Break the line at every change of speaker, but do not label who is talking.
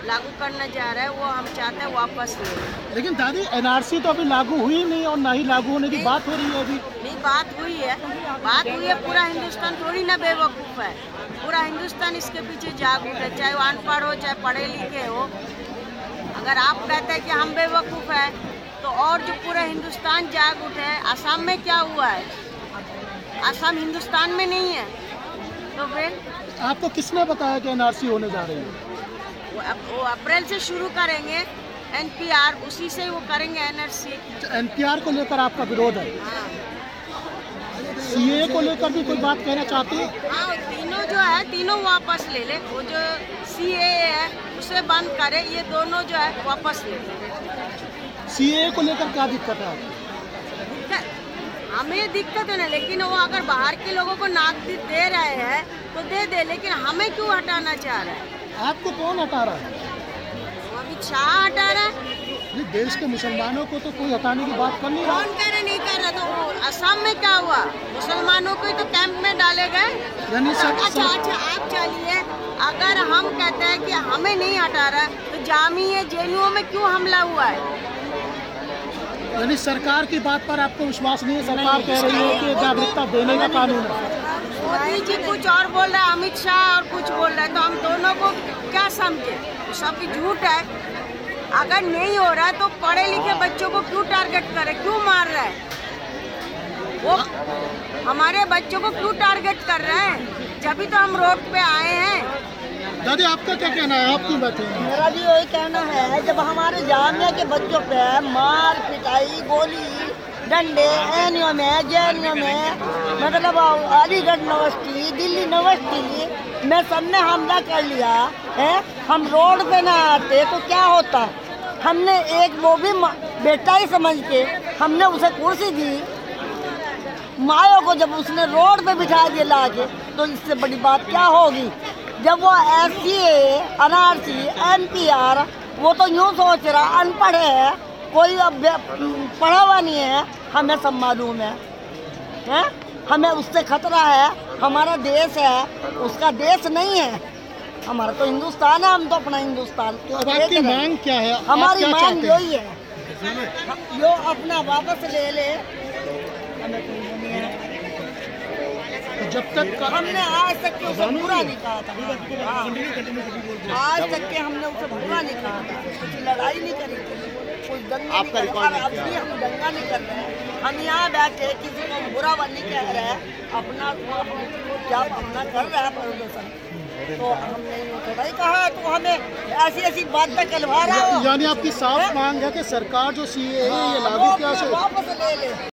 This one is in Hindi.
लागू करने जा रहा है वो हम चाहते हैं वापस ले।
लेकिन दादी एनआरसी तो अभी लागू हुई नहीं और ना ही लागू होने की बात हो रही है अभी।
नहीं, बात हुई है। पूरा हिंदुस्तान थोड़ी ना बेवकूफ़ है, पूरा हिंदुस्तान इसके पीछे जागरूक है, चाहे वो अनपढ़ हो चाहे पढ़े लिखे हो। अगर आप कहते हैं कि हम बेवकूफ़ है तो और जो पूरा हिंदुस्तान जाग उठे है। असम में क्या हुआ है? असम हिंदुस्तान में नहीं है तो फिर
आपको किसने बताया कि एनआरसी होने जा रही है?
वो अप्रैल से शुरू करेंगे एनपीआर, उसी से वो करेंगे एनआरसी।
एनपीआर को लेकर आपका विरोध है?
हाँ,
सीए को लेकर भी कोई बात कहना चाहती है?
हाँ, तीनों जो है तीनों वापस ले ले। वो जो सीएए है उसे बंद करे, ये दोनों जो है वापस ले ले।
सीए को लेकर क्या दिक्कत है आपको?
हमें दिक्कत है ना, लेकिन वो अगर बाहर के लोगों को नागरिक दे रहे हैं तो दे, लेकिन हमें क्यों हटाना चाह रहा है?
आपको कौन हटा रहा है?
अमित शाह हटा रहा है।
ये देश के मुसलमानों को तो कोई हटाने की बात कर नहीं रहा।
कौन कह रहा नहीं कर रहा? तो असम में क्या हुआ? मुसलमानों को ही तो कैंप में डाले गए।
यानी
अच्छा, आप चलिए, अगर हम कहते हैं कि हमें नहीं हटा रहा तो जामिया जेएनयू में क्यों हमला हुआ है?
यानी सरकार की बात पर आपको विश्वास नहीं है? सरकार कह रही है कि नागरिकता देने का कानून है।
मोदी जी कुछ और बोल रहा है, अमित शाह और कुछ बोल रहा है, तो हम दोनों को क्या समझे? सब झूठ है। अगर नहीं हो रहा है तो पढ़े लिखे बच्चों को क्यों टारगेट करे, क्यों मार रहा है? वो हमारे बच्चों को क्यों टारगेट कर रहे हैं? जब तो हम रोड पे आए हैं।
दादी आपका क्या कहना है? आप क्यों बैठे हैं?
मेरा भी वही कहना है, जब हमारे जामिया के बच्चों पे मार पिटाई गोली डंडे एनयू में जेएनयू में, मतलब अलीगढ़ यूनिवर्सिटी दिल्ली यूनिवर्सिटी में सबने हमला कर लिया है। हम रोड पे ना आते तो क्या होता? हमने एक वो भी बेटा ही समझ के हमने उसे कुर्सी दी। मायों को जब उसने रोड पे बिठा दिया ला के, तो इससे बड़ी बात क्या होगी? जब वो एससीए एनआरसी एनपीआर, वो तो यूँ सोच रहा अनपढ़ है, कोई अब पढ़ा हुआ नहीं है, हमें सब मालूम है? हमें उससे खतरा है। हमारा देश है, उसका देश नहीं है। हमारा तो हिंदुस्तान है, हम तो अपना हिंदुस्तान।
तो अब आपकी मांग क्या है?
हमारी मांग यही है, जो अपना वापस ले ले। हमें कोई नहीं है।
जब तक
हमने आज तक के उसे बुरा नहीं कहा था। हाँ, आज तक के हमने उसे बुरा नहीं कहा था, कुछ लड़ाई नहीं करी थी, कुछ दंगा नहीं कर रहे। अब भी हम दंगा नहीं कर रहे हैं। हम यहाँ बैठे किसी को बुरा नहीं कह रहे हैं, अपना क्या अपना कर रहा है प्रदर्शन, तो हमने थोड़ा ही कहा तो हमें ऐसी ऐसी बात तक करवा रहा हो।
यानी आपकी साफ मांग है कि सरकार जो सीए है ये लागू क्या
वापस ले ले।